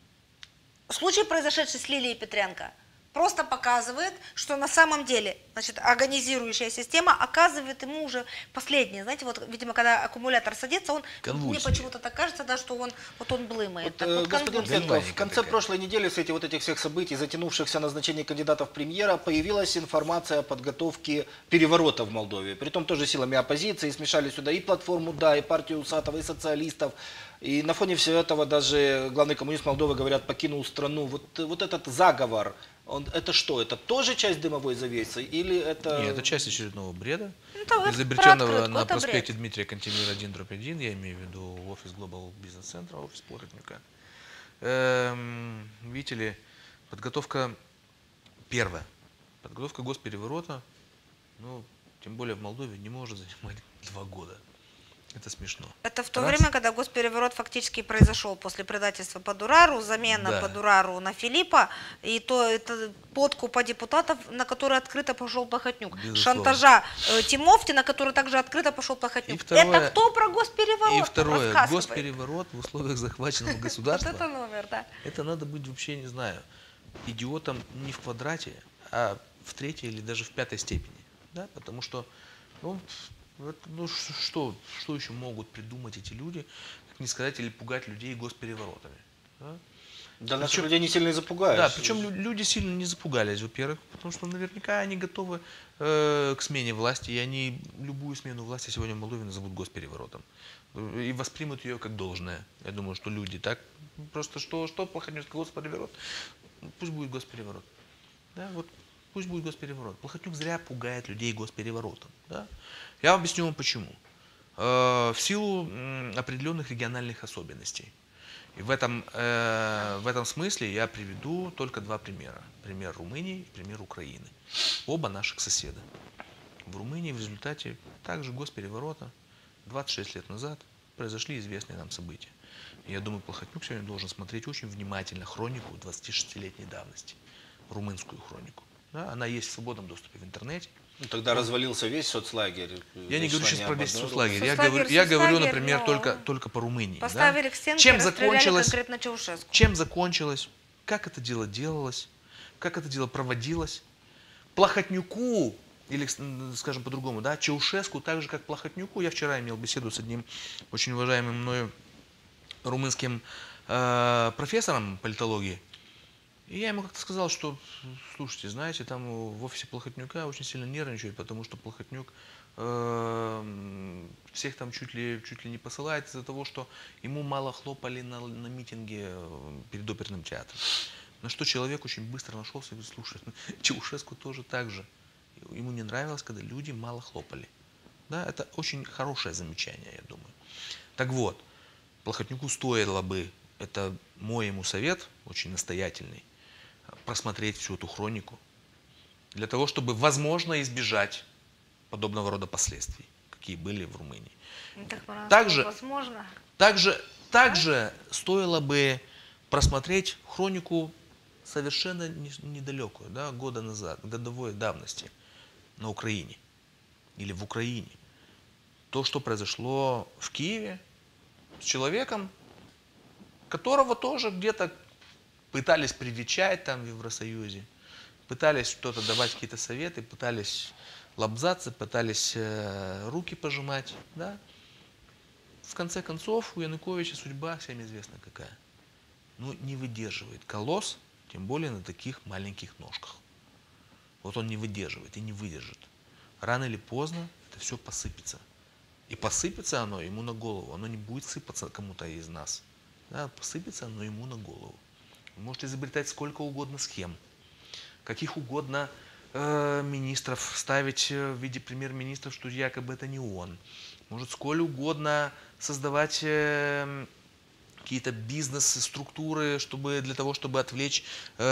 случай, произошедший с Лилией Петренко, просто показывает, что на самом деле, значит, агонизирующая система оказывает ему уже последнее. Знаете, вот, видимо, когда аккумулятор садится, он, Конвульсии. мне почему-то так кажется, да, что он, вот он блымает. Вот, так э, вот господин конвульсии. Петков, в Паника конце такая. прошлой недели в свете вот этих всех событий, затянувшихся назначение кандидатов в премьера, появилась информация о подготовке переворота в Молдове. Притом тоже силами оппозиции смешали сюда и платформу «Да», и партию Усатова, и социалистов. И на фоне всего этого даже главный коммунист Молдовы, говорят, покинул страну. Вот, вот этот заговор, он, это что? Это тоже часть дымовой завесы? Или это... Нет, это часть очередного бреда, Ну, это вот про изобретенного открытку, на это проспекте бред. Дмитрия Кантемира один дробь один, я имею в виду офис Global Business Center, офис Плохотнюка. Эм, видите ли, подготовка первая, подготовка госпереворота, ну, тем более в Молдове, не может занимать два года. Это смешно. Это в то Раз. время, когда госпереворот фактически произошел после предательства Падурару, замена Да. Падурару на Филиппа, и то это подкупа депутатов, на который открыто пошел Плохотнюк. Безусловно. Шантажа э, Тимофти, на который также открыто пошел Плохотнюк. И второе- это кто про госпереворот? И нам второе, рассказывает? госпереворот в условиях захваченного Вот государства. это номер, да. Это надо быть вообще, не знаю, идиотом не в квадрате, а в третьей или даже в пятой степени. Да? Потому что, ну, вот, ну ш- что, что еще могут придумать эти люди, как не сказать, или пугать людей госпереворотами. Да? Да, наших Причем- людей не сильно и запугаешь. Да, причем лю- люди сильно не запугались, во-первых, потому что наверняка они готовы э, к смене власти, и они любую смену власти сегодня в Молдове назовут госпереворотом. Э, И воспримут ее как должное. Я думаю, что люди так, просто что, что Плохотнюк, госпереворот, пусть будет госпереворот. Да, вот пусть будет госпереворот. Плохотнюк зря пугает людей госпереворотом. Да? Я вам объясню вам почему. Э, в силу м, определенных региональных особенностей. И в этом, э, в этом смысле я приведу только два примера. Пример Румынии и пример Украины. Оба наших соседа. В Румынии в результате также госпереворота двадцать шесть лет назад произошли известные нам события. И я думаю, Плохотнюк сегодня должен смотреть очень внимательно хронику двадцатишестилетней давности. Румынскую хронику. Да, она есть в свободном доступе в интернете. Ну, тогда развалился весь соцлагерь. Я не говорю сейчас про весь соцлагерь. Я Соцлагерь, говорю, я говорю, соцлагерь, например, но только, только по Румынии. да. Поставили к стенке, Чем расстреляли закончилось, конкретно Чаушеску. чем закончилось, как это дело делалось, как это дело проводилось. Плохотнюку, или, м, скажем по-другому, да, Чаушеску, так же, как Плохотнюку, я вчера имел беседу с одним очень уважаемым мною румынским э, профессором политологии. И я ему как-то сказал, что, слушайте, знаете, там в офисе Плохотнюка очень сильно нервничают, потому что Плохотнюк э, всех там чуть ли, чуть ли не посылает из-за того, что ему мало хлопали на, на митинге э, перед оперным театром. На что человек очень быстро нашелся и говорит, слушай, Чаушеску тоже так же. Ему не нравилось, когда люди мало хлопали. Да, это очень хорошее замечание, я думаю. Так вот, Плохотнюку стоило бы, это мой ему совет, очень настоятельный, просмотреть всю эту хронику, для того, чтобы, возможно, избежать подобного рода последствий, какие были в Румынии. Ну, так, Марат, Также- возможно. Также, также стоило бы просмотреть хронику совершенно недалекую, да, года назад, годовой давности на Украине или в Украине. То, что произошло в Киеве с человеком, которого тоже где-то пытались привечать там в Евросоюзе, пытались что-то давать, какие-то советы, пытались лобзаться, пытались э, руки пожимать, да. В конце концов, у Януковича судьба всем известна какая. Ну, не выдерживает колосс, тем более на таких маленьких ножках. Вот он не выдерживает и не выдержит. Рано или поздно это все посыпется. И посыпется оно ему на голову. Оно не будет сыпаться кому-то из нас. Да, посыпется оно ему на голову. Вы можете изобретать сколько угодно схем, каких угодно э, министров ставить в виде премьер-министров, что якобы это не он. Может сколь угодно создавать э, какие-то бизнес-структуры, чтобы, для того, чтобы отвлечь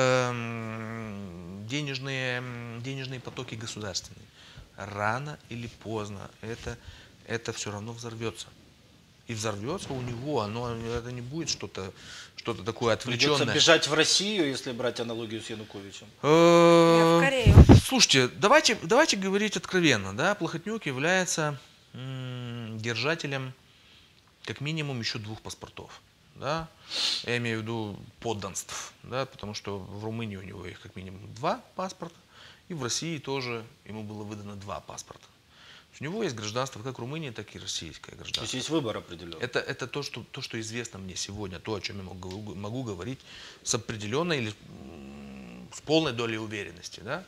э, денежные, денежные потоки государственные. Рано или поздно это, это все равно взорвется. И взорвется у него, оно, это не будет что-то что-то такое отвлеченное. Придется бежать в Россию, если брать аналогию с Януковичем. В Корею. Слушайте, давайте, давайте говорить откровенно. Да? Плохотнюк является м, держателем как минимум еще двух паспортов. Да? Я имею в виду подданств, да? Потому что в Румынии у него их как минимум два паспорта, и в России тоже ему было выдано два паспорта. У него есть гражданство как Румынии, так и российское гражданство. То есть есть выбор определенный. Это, это то, что, то, что известно мне сегодня, то, о чем я могу, могу говорить с определенной или с полной долей уверенности. Да?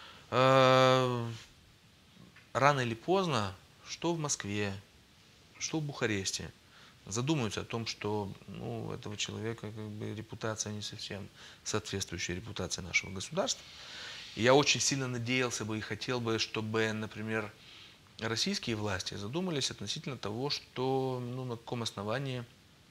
Рано или поздно, что в Москве, что в Бухаресте, задумаются о том, что ну, у этого человека как бы, репутация не совсем соответствующая репутации нашего государства. И я очень сильно надеялся бы и хотел бы, чтобы, например, российские власти задумались относительно того, что ну, на каком основании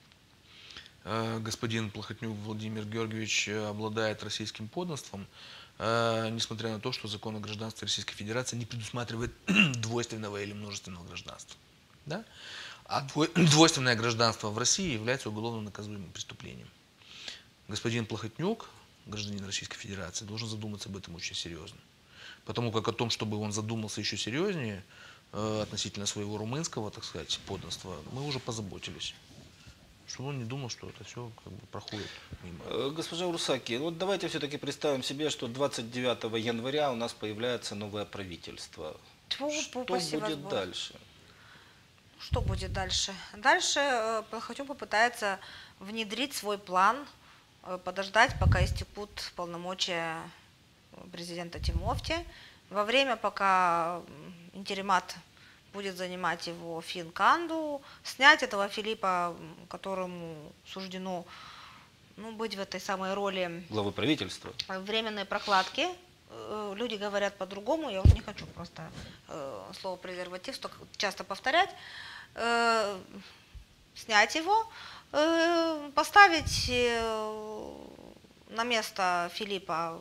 э, господин Плохотнюк Владимир Георгиевич обладает российским подданством, э, несмотря на то, что закон о гражданстве Российской Федерации не предусматривает двойственного или множественного гражданства. Да? А двойственное гражданство в России является уголовно наказуемым преступлением. Господин Плохотнюк, гражданин Российской Федерации, должен задуматься об этом очень серьезно. Потому как о том, чтобы он задумался еще серьезнее э, относительно своего румынского, так сказать, подданства, мы уже позаботились. Чтобы он не думал, что это все как бы проходит мимо. Госпожа Урсаки, вот давайте все-таки представим себе, что двадцать девятого января у нас появляется новое правительство. Тьфу, Что упаси вас будет Бог. дальше? Что будет дальше? Дальше э, Плохотнюк попытается внедрить свой план, э, подождать, пока истекут полномочия президента Тимофти. Во время, пока интеримат будет занимать его Финканду, снять этого Филиппа, которому суждено ну, быть в этой самой роли Главы правительства. временной прокладки. Э, Люди говорят по-другому, я уже не хочу просто э, слово презерватив столько часто повторять. Э, снять его, э, поставить э, на место Филиппа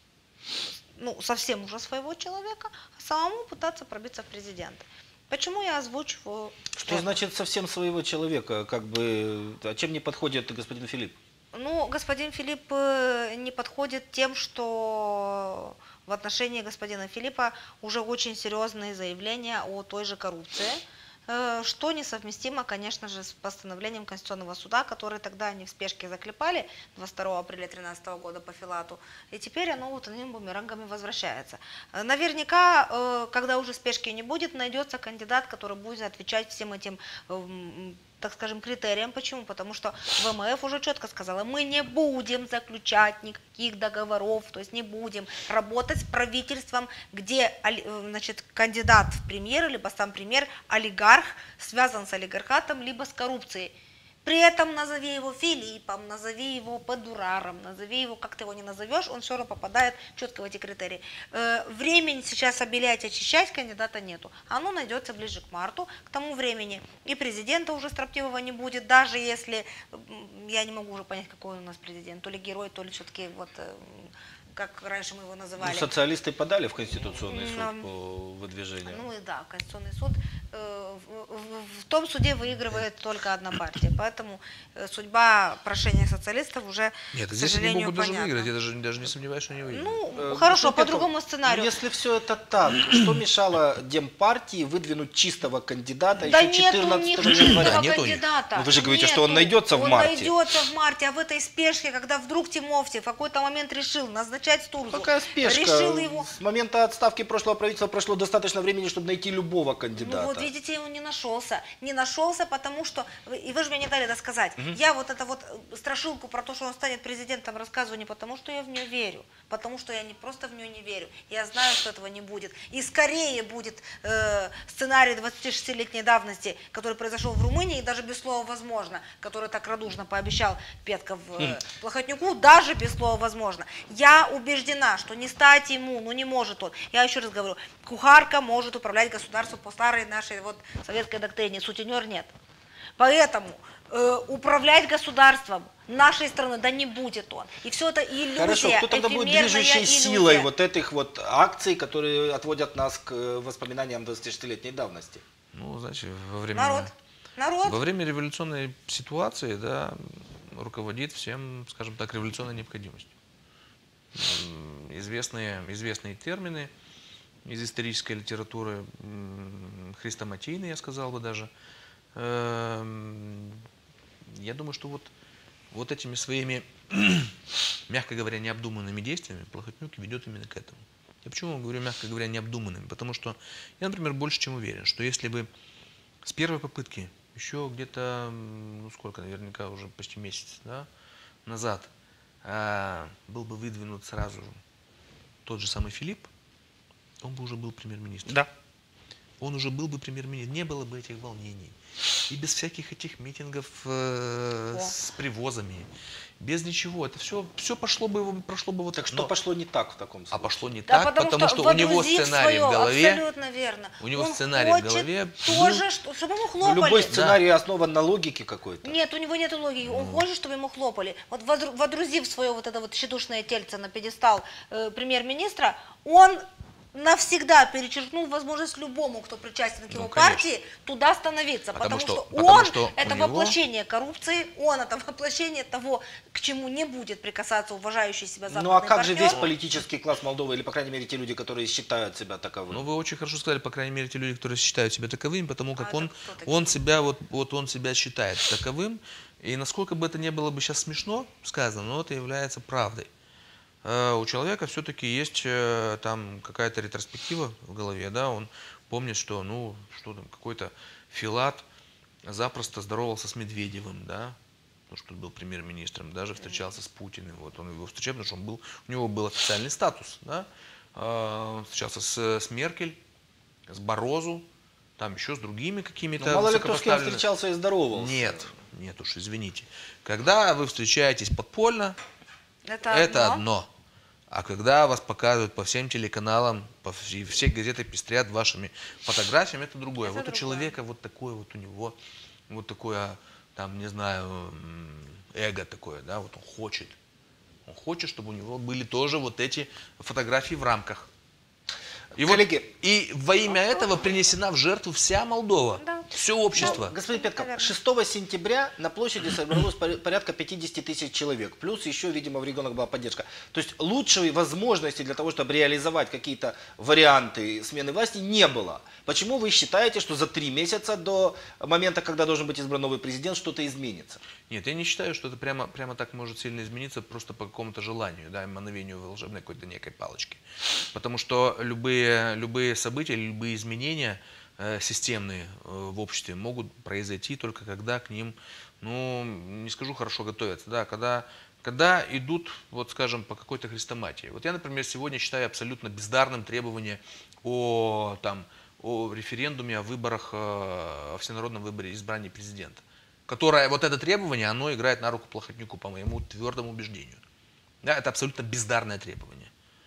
ну, совсем уже своего человека, а самому пытаться пробиться в президенты. Почему я озвучиваю... Что это? Значит совсем своего человека? Как бы, а чем не подходит господин Филипп? Ну, господин Филипп не подходит тем, что в отношении господина Филиппа уже очень серьезные заявления о той же коррупции, что несовместимо, конечно же, с постановлением Конституционного суда, которое тогда они в спешке заклепали двадцать второго апреля две тысячи тринадцатого года по Филату, и теперь оно вот одними бумерангами возвращается. Наверняка, когда уже спешки не будет, найдется кандидат, который будет отвечать всем этим, так скажем, критериям. Почему? Потому что ВМФ уже четко сказала, мы не будем заключать никаких договоров, то есть не будем работать с правительством, где значит, кандидат в премьеры, либо сам премьер, олигарх, связан с олигархатом, либо с коррупцией. При этом назови его Филиппом, назови его Бадураром, назови его, как ты его не назовешь, он все равно попадает четко в эти критерии. Э, времени сейчас обелять, очищать кандидата нету. Оно найдется ближе к марту. К тому времени и президента уже строптивого не будет, даже если, я не могу уже понять, какой у нас президент, то ли герой, то ли все-таки вот... как раньше мы его называли. Ну, социалисты подали в Конституционный суд по выдвижению. Ну и да, Конституционный суд э, в, в- в том суде выигрывает только одна партия. Поэтому э, судьба прошения социалистов уже, Нет, к здесь они сожалению, могут даже понятна. выиграть. Я даже, даже не сомневаюсь, что они выиграют. Ну, Э, хорошо, господин по Петков, другому ну, сценарию. если все это так, что мешало Демпартии выдвинуть чистого кандидата Да еще нету у них четырнадцатого чистого января? Да, нету у них. кандидата. Ну, вы же говорите, что он Нету. найдется в Он марте. найдется в марте, а в этой спешке, когда вдруг Тимофеев в какой-то момент решил назначать Стурзу. Какая спешка? Решил его... С момента отставки прошлого правительства прошло достаточно времени, чтобы найти любого кандидата. Ну вот видите, он не нашелся. Не нашелся, потому что, вы- и вы же мне не дали досказать, я вот эту вот э, страшилку про то, что он станет президентом, рассказываю не потому, что я в нее верю, потому что я не просто в нее не верю, я знаю, что этого не будет. И скорее будет э, сценарий двадцатишестилетней давности, который произошел в Румынии, и даже без слова «возможно», который так радужно пообещал Петков э, Плохотнюку, даже без слова «возможно». Я убеждена, что не стать ему, ну не может он. Я еще раз говорю, кухарка может управлять государством по старой нашей вот советской доктрине, сутенер нет. Поэтому э, управлять государством нашей страны, да не будет он. И все это иллюзия, Хорошо, кто тогда будет эфемерная движущей иллюзия. силой вот этих вот акций, которые отводят нас к э, воспоминаниям двадцатишестилетней давности? Ну, знаете, во время, Народ. Народ. во время революционной ситуации, да, руководит всем, скажем так, революционная необходимость. М, Известные, известные термины из исторической литературы, м, хрестоматийные, я сказал бы даже. Эм, Я думаю, что вот, вот этими своими, мягко говоря, необдуманными действиями Плохотнюк ведет именно к этому. Я почему говорю, мягко говоря, необдуманными? Потому что я, например, больше чем уверен, что если бы с первой попытки, еще где-то, м, ну сколько, наверняка уже почти месяц, да, назад, а, был бы выдвинут сразу тот же самый Филипп, он бы уже был премьер-министром. Да. Он уже был бы премьер-министром, не было бы этих волнений. И без всяких этих митингов э, О. с привозами, без ничего. Это все, все пошло бы, прошло бы вот Так что Но- пошло не так в таком А случае? пошло не Да, так, потому, что, у него водрузив сценарий свое, в голове. абсолютно верно. у него Он сценарий в хочет голове тоже, что- чтобы ему Ну, хлопали. любой сценарий основан на логике какой-то. Нет, у него нет логики. Он хочет, чтобы ему хлопали. Вот водру- водрузив свое вот это вот щедушное тельце на пьедестал э, премьер-министра, он навсегда перечеркнул возможность любому, кто причастен к его Ну, конечно. партии, туда становиться. Потому Потому, что- что, потому он что у это него- воплощение коррупции, он это воплощение того, к чему не будет прикасаться уважающий себя западный Ну а как же партнер. весь политический класс Молдовы, или, по крайней мере, те люди, которые считают себя таковыми? Ну, вы очень хорошо сказали, по крайней мере, те люди, которые считают себя таковыми, потому как это он, кто такие? он себя, вот, вот он себя считает таковым. И насколько бы это не было бы сейчас смешно сказано, но это является правдой. Э, У человека все-таки есть э, там какая-то ретроспектива в голове, да, он помнит, что, ну, что там, какой-то Филат запросто здоровался с Медведевым, да, потому что он был премьер-министром, даже встречался с Путиным, вот он его встречал, потому что он был, у него был официальный статус, да, Э, он встречался с, с Меркель, с Барозу, там еще с другими какими-то Ну, мало ли кто с кем высокопоставленными- встречался и здоровался. Нет, нет уж, извините. Когда вы встречаетесь подпольно, Это, это одно. одно. А когда вас показывают по всем телеканалам, по все, все газеты пестрят вашими фотографиями, это другое. Это вот другое. у человека вот такое вот у него, вот такое, там, не знаю, м, эго такое, да, вот он хочет. Он хочет, чтобы у него были тоже вот эти фотографии в рамках. И, вот, Коллеги. и во имя этого принесена в жертву вся Молдова, Да. все общество. Ну, господин Петков, Наверное. шестого сентября на площади собралось пор- порядка пятидесяти тысяч человек. Плюс еще, видимо, в регионах была поддержка. То есть лучшей возможности для того, чтобы реализовать какие-то варианты смены власти, не было. Почему вы считаете, что за три месяца до момента, когда должен быть избран новый президент, что-то изменится? Нет, я не считаю, что это прямо, прямо так может сильно измениться просто по какому-то желанию, да, мановению волшебной какой-то некой палочки. Потому что любые, любые события, любые изменения э, системные э, в обществе могут произойти только когда к ним, ну, не скажу хорошо готовятся, да, когда, когда идут, вот скажем, по какой-то хрестоматии. Вот я, например, сегодня считаю абсолютно бездарным требование о, там, о референдуме, о выборах, э, о всенародном выборе избрания президента. Которое, вот это требование, оно играет на руку Плохотнюку, по моему твердому убеждению. Да, это абсолютно бездарное требование.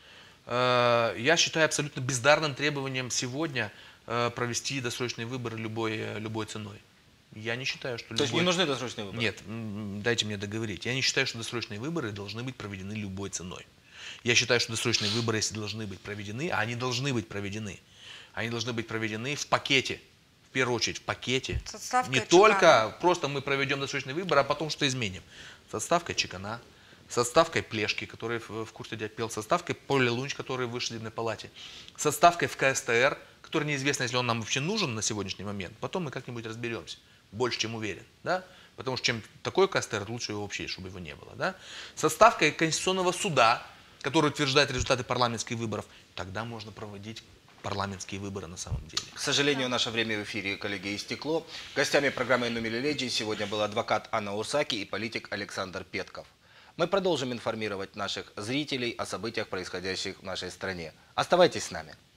Э, Я считаю абсолютно бездарным требованием сегодня э, провести досрочные выборы любой, э, любой ценой. Я не считаю, что То есть не любой- нужны досрочные выборы? Нет, м, дайте мне договорить. Я не считаю, что досрочные выборы должны быть проведены любой ценой. Я считаю, что досрочные выборы, если должны быть проведены, а они должны быть проведены, они должны быть проведены в пакете, в первую очередь в пакете. С отставкой Не Чекана. только просто мы проведем досрочный выбор, а потом что изменим. С отставкой Чекана, с отставкой Плешки, который в, в курсе дядь пел, с отставкой Поли Лунч, который в Высшей судебной палате, с отставкой в ка эс тэ эр, который неизвестно, если он нам вообще нужен на сегодняшний момент. Потом мы как-нибудь разберемся. Больше, чем уверен. Да? Потому что чем такой ка эс тэ эр, лучше его вообще, чтобы его не было. Да? С отставкой Конституционного суда, который утверждает результаты парламентских выборов, тогда можно проводить парламентские выборы на самом деле. К сожалению, наше время в эфире, коллеги, истекло. Гостями программы «Нумили Леджи» сегодня был адвокат Анна Урсаки и политик Александр Петков. Мы продолжим информировать наших зрителей о событиях, происходящих в нашей стране. Оставайтесь с нами.